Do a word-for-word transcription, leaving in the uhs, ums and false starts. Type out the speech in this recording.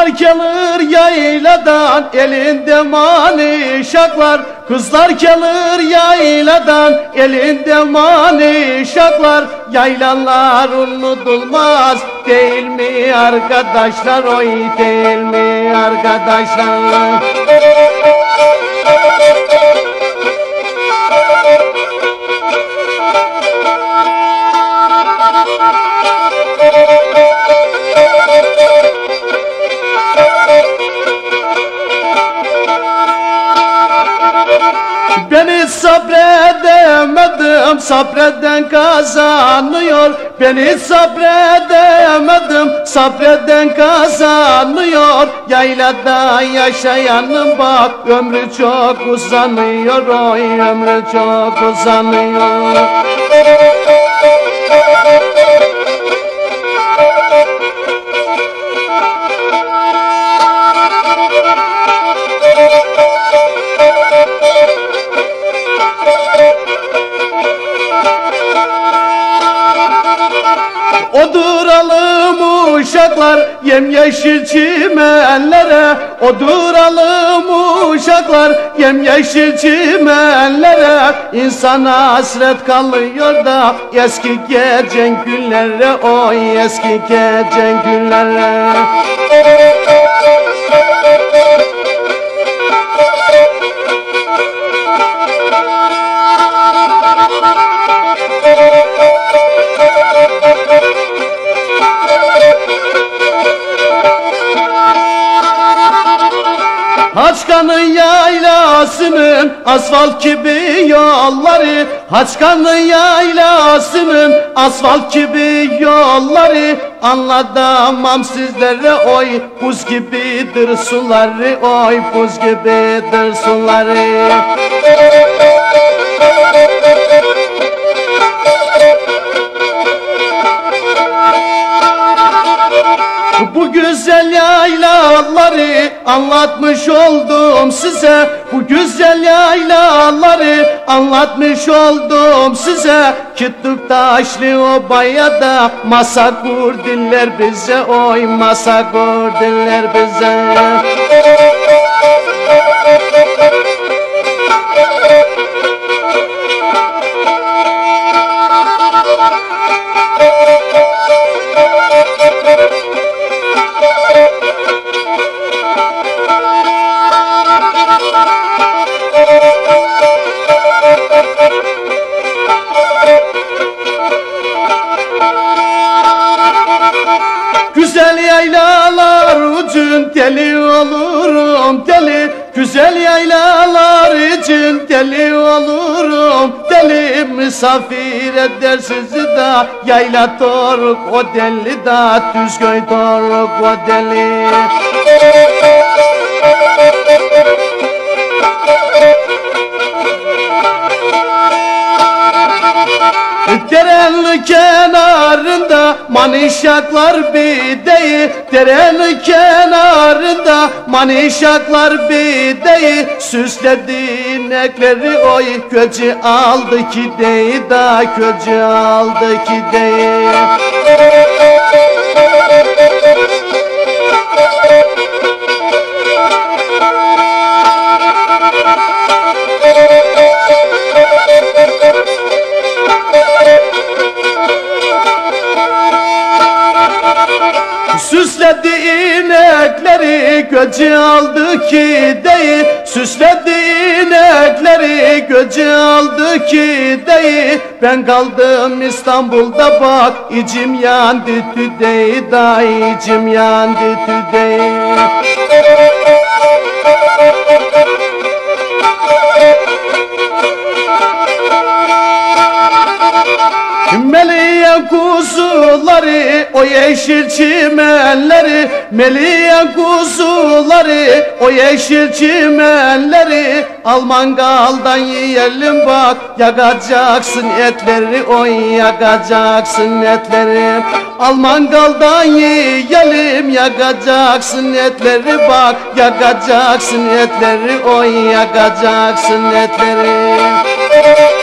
Kızlar gelir yayladan elinde manişaklar. Kızlar gelir yayladan elinde manişaklar. Yaylalar unutulmaz değil mi arkadaşlar, oy değil mi arkadaşlar? Beni sabredemedim, sabreden kazanıyor. Beni sabredemedim, sabreden kazanıyor. Yaylada yaşayanın bak ömrü çok uzanıyor, oy ömrü çok uzanıyor. Oduralım uşaklar yemyeşil çimenlere. Oduralım uşaklar yemyeşil çimenlere. İnsana hasret kalıyor da eski geçen günlere, oy eski geçen günlere. Haçkan'ın yaylasının asfalt gibi yolları. Haçkan'ın yaylasının asfalt gibi yolları. Anlatamam sizlere, oy buz gibidir suları, oy buz gibidir suları. Bu güzel yaylaları anlatmış oldum size. Bu güzel yaylaları anlatmış oldum size. Kütük taşlı obaya da masa kurdular bize, oy masa kurdular bize. Güzel yaylalar ucun deli olurum deli. Güzel yaylalar için deli olurum deli. Misafir eder sizi da yayla doruk o deli da Düzköy doruk o deli. Derenin kenarında manişaklar bideyi. Derenin kenarında manişaklar bideyi. Süsledi inekleri, oy köcü aldı kideyi da köcü aldı kideyi. Süsledi inekleri göcü aldı kideyi. Süsledi inekleri göcü aldı kideyi. Ben kaldım İstanbul'da bak içim yandı tüdeyi da içim yandı tüdeyi. Meliye kuzuları o yeşil çimenleri. Meliye kuzuları o yeşil çimenleri. Al mangaldan yiyelim bak yakacaksın etleri, oy yakacaksın etleri. Al mangaldan yiyelim yakacaksın etleri bak yakacaksın etleri, oy yakacaksın etleri.